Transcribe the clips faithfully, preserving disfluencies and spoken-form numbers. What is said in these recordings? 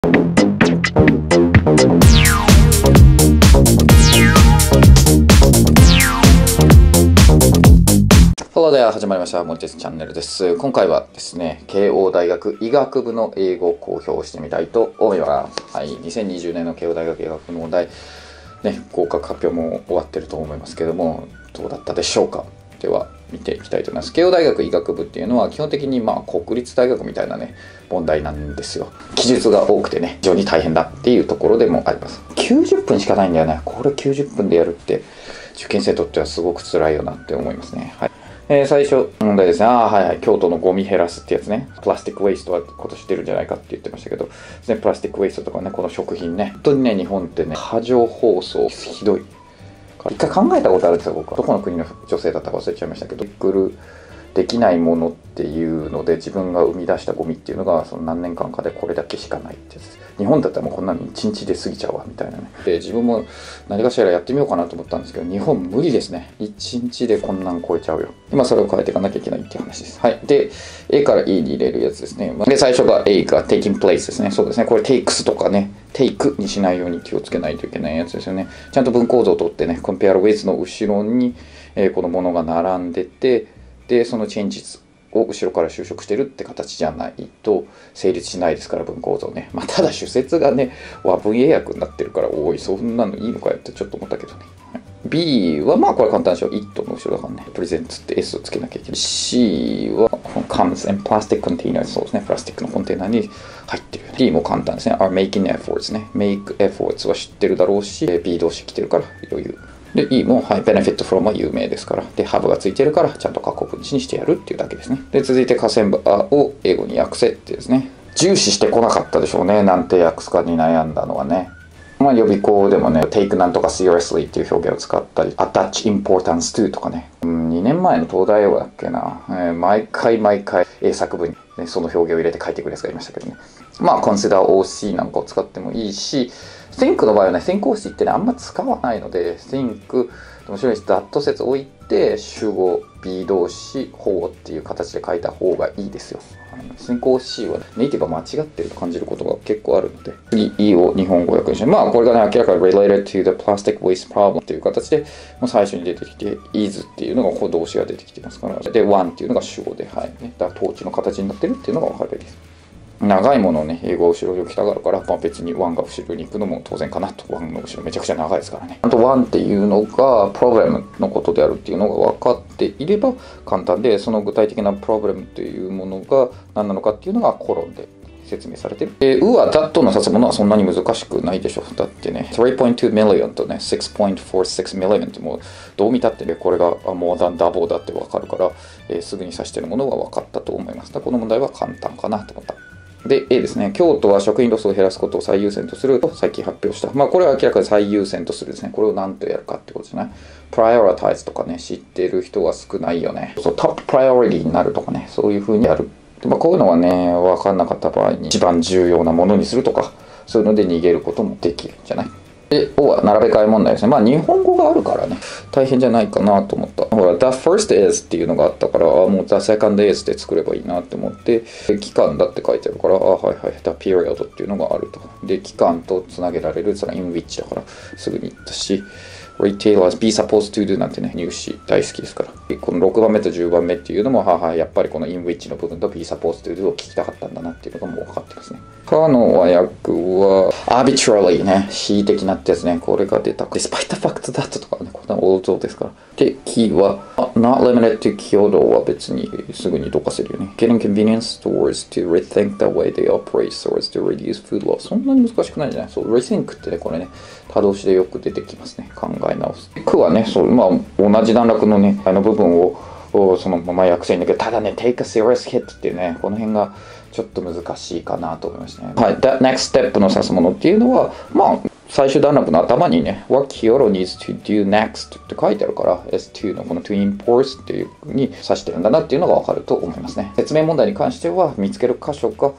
Hello there 始まりました。モリテスチャンネルです。今回はですね、慶応大学医学部の英語を公表してみたいと思います。はい、にせんにじゅうねんの慶応大学医学部の問題、ね、合格発表も終わってると思いますけども、どうだったでしょうか。では、見ていきたいと思います。慶応大学医学部っていうのは基本的にまあ国立大学みたいなね、問題なんですよ。記述が多くてね、非常に大変だっていうところでもあります。きゅうじゅっぷんしかないんだよね。これきゅうじゅっぷんでやるって、受験生にとってはすごく辛いよなって思いますね。はい。えー、最初問題ですね。ああ、はいはい。京都のゴミ減らすってやつね。プラスティックウェイストは今年出るんじゃないかって言ってましたけど、ね、プラスティックウェイストとかね、この食品ね。本当にね、日本ってね、過剰包装、ひどい。一回考えたことあるんですよ、僕は。どこの国の女性だったか忘れちゃいましたけど、作るできないものっていうので、自分が生み出したゴミっていうのが、その何年間かでこれだけしかないってやつ。日本だったらもうこんなのいちにちで過ぎちゃうわ、みたいなね。で、自分も何かしらやってみようかなと思ったんですけど、日本無理ですね。いちにちでこんなん超えちゃうよ。今それを変えていかなきゃいけないっていう話です。はい。で、A から E に入れるやつですね。で、最初が A が taking place ですね。そうですね。これ takes とかね、take にしないように気をつけないといけないやつですよね。ちゃんと文構造を取ってね、compare with の後ろに、えー、このものが並んでて、で、その changesを後ろから就職してるって形じゃないと成立しないですから、文構造ね。まあ、ただ主説がね、和文英訳になってるから、おい、そんなのいいのかよってちょっと思ったけどね。はい、B はまあこれ簡単でしょ。it の後ろだからね。プレゼンツって S をつけなきゃいけない。C は comes in plastic containers。そうですね。プラスチックのコンテナに入ってるよね。D も簡単ですね。are making efforts ね。make efforts は知ってるだろうし、B 動詞来てるから余裕。で、E も、はい、benefit from は有名ですから。で、have がついてるから、ちゃんと過去分詞にしてやるっていうだけですね。で、続いて、河川部を英語に訳せってですね。重視してこなかったでしょうね。なんて訳すかに悩んだのはね。まあ、予備校でもね、take なんとか seriously っていう表現を使ったり、attach importance to とかね。うん、にねんまえの東大王だっけな。えー、毎回毎回英作文に、ね、その表現を入れて書いてくるやつがいましたけどね。まあ、consider オーシー なんかを使ってもいいし、think の場合はね、think 動詞ってね、あんま使わないので、think、面白いです。that 説置いて、主語、be 動詞、for っていう形で書いた方がいいですよ。think 動詞はネイティブが間違ってると感じることが結構あるので、次、E を日本語訳にして、まあ、これがね、明らかに related to the plastic waste problem っていう形で、もう最初に出てきて、is っていうのが、こう動詞が出てきてますから、で、one っていうのが主語で、はい、ね。だから、統治の形になってるっていうのが分かるべきです。長いものをね、英語は後ろに置きたがるから、まあ、別にワンが後ろに行くのも当然かなと。ワンの後ろめちゃくちゃ長いですからね。あとワンっていうのがプロブレムのことであるっていうのが分かっていれば簡単で、その具体的なプロブレムというものが何なのかっていうのがコロンで説明されてる。で、ウは that の指すものはそんなに難しくないでしょ。だってね、さんてんに million とね、ろくてんよんろく million ってもうどう見たってね、これが more than double だって分かるから、えー、すぐに指してるものが分かったと思います。だこの問題は簡単かなと思った。で、A ですね。京都は食品ロスを減らすことを最優先とすると最近発表した。まあ、これは明らかに最優先とするですね。これを何とやるかってことですね。prioritize とかね、知ってる人は少ないよね。そう、トッププライオリティになるとかね、そういう風にやる。で、まあ、こういうのはね、分かんなかった場合に一番重要なものにするとか、そういうので逃げることもできるんじゃない？で、O は並べ替え問題ですね。まあ、日本語があるからね、大変じゃないかなと思った。ほら、the first is っていうのがあったから、あもう the second is で作ればいいなって思って、期間だって書いてあるから、あはいはい、the period っていうのがあると。で、期間とつなげられる、それは in which だから、すぐに言ったし、retailers be supposed to do なんてね、入試大好きですから。このろくばんめとじゅうばんめっていうのも、ははやっぱりこの in which の部分と be supposed to do を聞きたかったんだなっていうのがもう分かってますね。かの和訳は arbitrarily ね、恣意的なってやつね、これが出た。despite the fact that とかね、こんなオールですから。で、キーは not limited to Kyoto は別にすぐにどかせるよね。Getting convenience stores to rethink the way they operate stores to reduce food loss。そんなに難しくないんじゃないそう、rethink ってね、これね、他動詞でよく出てきますね。考え直す。句はね、そう、まあ、同じ段落のね、あの部分をそのまま訳せるんだけど、ただね、take a serious hit っていうね、この辺がちょっと難しいかなと思いましたね。はい。That next step の指すものっていうのは、まあ、最終段落の頭にね、What Kyoto needs to do next って書いてあるから、エスツー のこの to enforce っていうに指してるんだなっていうのがわかると思いますね。説明問題に関しては、見つける箇所が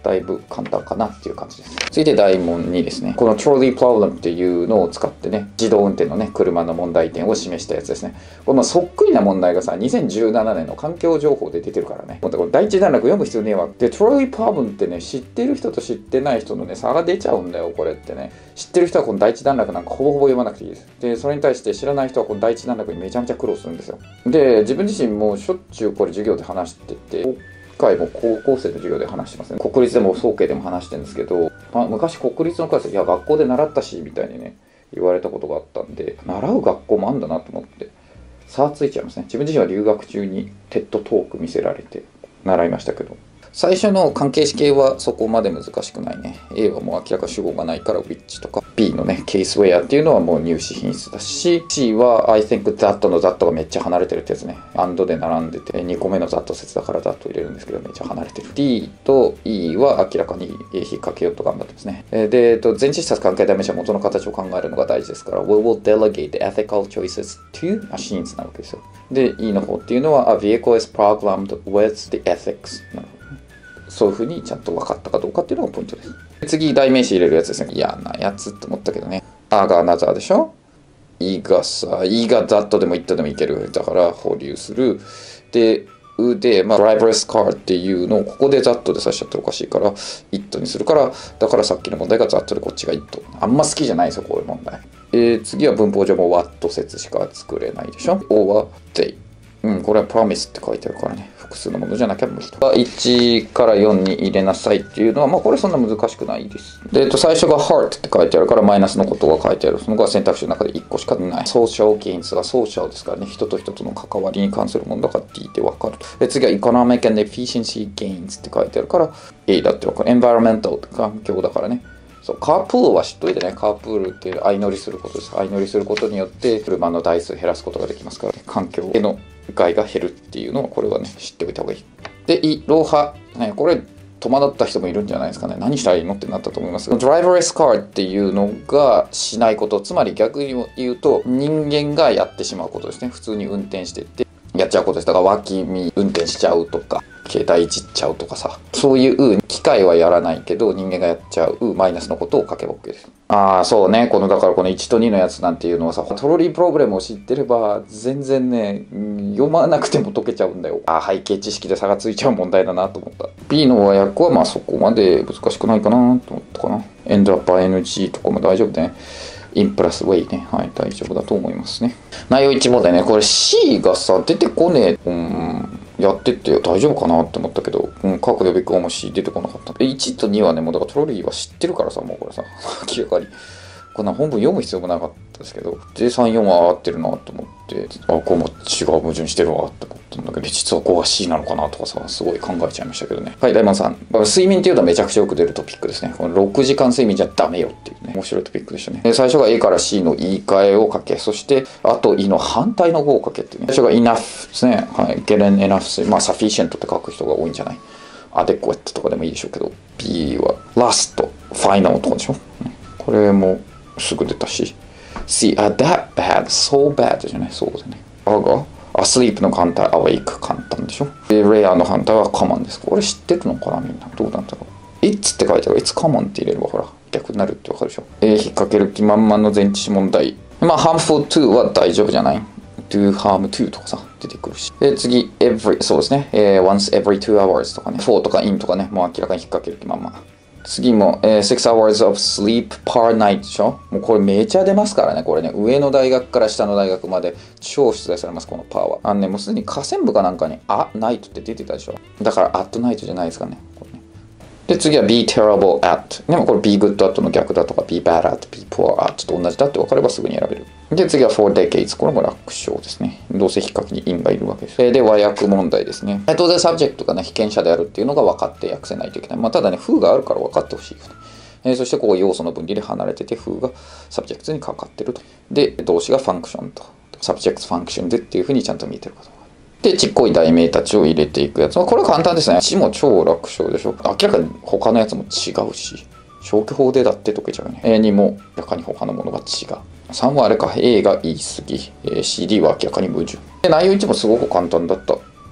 だいぶ簡単かなっていう感じです。続いてだい問にですね、この Trolley Problem っていうのを使ってね、自動運転のね、車の問題点を示したやつですね。このそっくりな問題がさ、にせんじゅうななねんの環境情報で出てるからね。この第一段落読む必要ねえわ。で、Trolley Problem ってね、知ってる人と知ってない人のね、差が出ちゃうんだよ、これってね。知ってる人はこの第一段落なんかほぼほぼ読まなくていいです。で、それに対して知らない人はこの第一段落にめちゃめちゃ苦労するんですよ。で、自分自身もしょっちゅうこれ授業で話してて、今回も高校生の授業で話してますね。国立でも総計でも話してるんですけど、まあ、昔国立のクラスで、いや、学校で習ったし、みたいにね、言われたことがあったんで、習う学校もあんだなと思って、差ついちゃいますね。自分自身は留学中にテッドトーク見せられて習いましたけど。最初の関係式系はそこまで難しくないね。A はもう明らか主語がないから which とか B のね、ケースウェアっていうのはもう入試品質だし C は I think that の that がめっちゃ離れてるってやつね。and で並んでてにこめの that 説だから that 入れるんですけどめっちゃ離れてる。D と E は明らかに引っ掛けようと頑張ってますね。で、えっと、前置詞関係代名詞は元の形を考えるのが大事ですから We will delegate ethical choices to machines なわけですよ。で、E の方っていうのは A vehicle is programmed with the ethics なるほど。そういう風にちゃんと分かったかどうかっていうのがポイントです。次、代名詞入れるやつですね。嫌なやつって思ったけどね。あがアナザーでしょ。いがさ、いがザットでもイットでもいける。だから保留する。で、うで、まあ、ドライバーレスカーっていうのをここでザットでさしちゃっておかしいから、イットにするから、だからさっきの問題がザットでこっちがイット。あんま好きじゃないですよ、こういう問題。えー、次は文法上も what 説しか作れないでしょ。O は they。うん、これは promise って書いてあるからね。複数のものじゃなきゃ無理と。いちからよんに入れなさいっていうのは、まあこれそんな難しくないです。で、えっと、最初が heart って書いてあるから、マイナスのことが書いてある。その後は選択肢の中でいっこしかない。social gains が social ですからね。人と人との関わりに関するものだから D で分かると。で、次は economic and efficiency gains って書いてあるから、A だって分かる。environmental って環境だからね。そう、カープールは知っといてね。カープールって相乗りすることです。相乗りすることによって車の台数減らすことができますから、ね、環境への害が減るっていうのはこれはね知っておいた方がいい。で、イロハ、ね、これ戸惑った人もいるんじゃないですかね。何したらいいのってなったと思いますが、ドライバーレスカーっていうのがしないこと、つまり逆に言うと人間がやってしまうことですね。普通に運転してってやっちゃうことです。だから脇見運転しちゃうとか携帯いじっちゃうとかさ、そういう機械はやらないけど人間がやっちゃうマイナスのことを書けば OK です。ああ、そうね。このだからこのいちとにのやつなんていうのはさ、トロリープロブレムを知ってれば全然ね読まなくても解けちゃうんだよ。ああ、背景知識で差がついちゃう問題だなと思った。 B の和訳はまあそこまで難しくないかなと思ったかな。エンドアッパー エヌジー とかも大丈夫ね。インプラスウェイね。はい、大丈夫だと思いますね。内容いち問題ね。これ C がさ、出てこねえ。うん、やってって大丈夫かなって思ったけど、うん、各予備校も C 出てこなかった。いちとにはね、もうだからトロリーは知ってるからさ、もうこれさ、明らかに。こんな本文読む必要もなかったですけど、で、さん、よんは合ってるなと思って、あ、こうも違う矛盾してるわって思ったんだけど、実はこうが C なのかなとかさ、すごい考えちゃいましたけどね。はい、大門さん。睡眠っていうのはめちゃくちゃよく出るトピックですね。このろくじかん睡眠じゃダメよっていうね、面白いトピックでしたね。で、最初が A から C の言い換えを書け、そして、あと E の反対の語を書けっていうね。最初が enough ですね。はい、get an enough、まあ sufficient って書く人が多いんじゃない。adequate とかでもいいでしょうけど、B は last、final とかでしょ。これも、すぐ出たし。See, uh, that bad, so bad じゃない、そうだね。あが、asleep の反対、awake 簡単でしょ。で、rare の反対は common です。これ知ってるのかな、みんな。どうなんだろう。it's って書いてある。it's common って入れれば、ほら、逆になるってわかるでしょ。えー、引っ掛ける気満々の前置詞問題。まあ、harmful to は大丈夫じゃない。do harm to とかさ、出てくるし。で、次、every、そうですね。えー、once every two hours とかね。for とか in とかね。もう明らかに引っ掛ける気満々。次も、えー、six hours of sleep per night でしょ。もうこれめちゃ出ますからね。これね、上の大学から下の大学まで超出題されます、このパーは。あのね、もうすでに下線部かなんかに、あ、ナイトって出てたでしょ。だから、at night じゃないですかね。これね。で、次は be terrible at。でもこれ be good at の逆だとか be bad at、be poor at と同じだって分かればすぐに選べる。で、次は for decades。これも楽勝ですね。どうせ引っ掛けに in がいるわけです。で、和訳問題ですね。当然 subject がね、被験者であるっていうのが分かって訳せないといけない。まあ、ただね、風があるから分かってほしいよね。えー、そしてここ要素の分離で離れてて、風が subject にかかってると。で、動詞が function と。subject function でっていうふうにちゃんと見えてるかどうか。で、ちっこい題名たちを入れていくやつ。これは簡単ですね。しも超楽勝でしょ。明らかに他のやつも違うし。消去法でだって解けちゃうね。A にも明らかに他のものが違う。さんはあれか、A が言い過ぎ。シーディー は明らかに矛盾。で、内容いちもすごく簡単だった。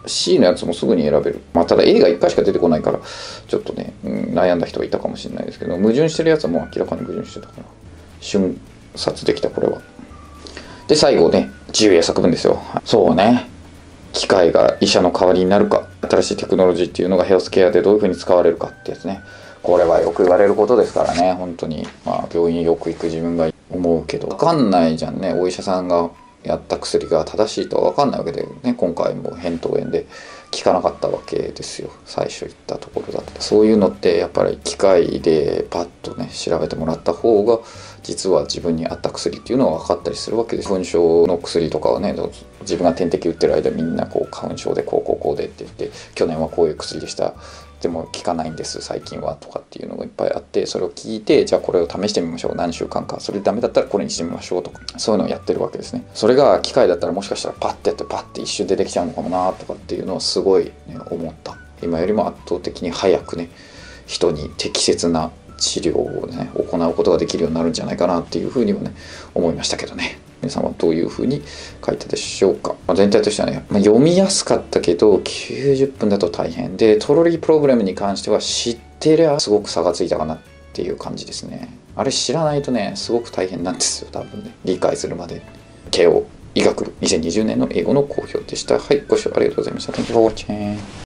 C のやつもすぐに選べる。まあ、ただ A がいっかいしか出てこないから、ちょっとね、うん、悩んだ人はいたかもしれないですけど、矛盾してるやつはもう明らかに矛盾してたから、瞬殺できた、これは。で、最後ね、自由英作文ですよ。そうね。機械が医者の代わりになるか、新しいテクノロジーっていうのがヘルスケアでどういうふうに使われるかってやつね。これはよく言われることですからね、本当に。まあ、病院よく行く自分が思うけど、わかんないじゃんね。お医者さんがやった薬が正しいとはわかんないわけでね、今回も扁桃炎で効かなかったわけですよ。最初言ったところだった。そういうのってやっぱり機械でパッとね、調べてもらった方が、実は自分に合った薬っていうのは分かったりするわけです。花粉症の薬とかはね、自分が点滴打ってる間みんなこう花粉症でこうこうこうでって言って、去年はこういう薬でした。でも効かないんです最近はとかっていうのがいっぱいあって、それを聞いて、じゃあこれを試してみましょう、何週間か、それでダメだったらこれにしてみましょうとか、そういうのをやってるわけですね。それが機械だったらもしかしたらパッてやってパッて一瞬でできちゃうのかもなとかっていうのはすごい、ね、思った。今よりも圧倒的に早くね、人に適切な治療をね行うことができるようになるんじゃないかなっていうふうにはね思いましたけどね。皆さんはどういうふうに書いたでしょうか。まあ、全体としてはね、まあ、読みやすかったけどきゅうじゅっぷんだと大変で、トロリープログラムに関しては知ってりゃすごく差がついたかなっていう感じですね。あれ知らないとねすごく大変なんですよ、多分ね、理解するまで。慶応医学部にせんにじゅうねんの英語の講評でした。はい、ご視聴ありがとうございました。Thank you for watching.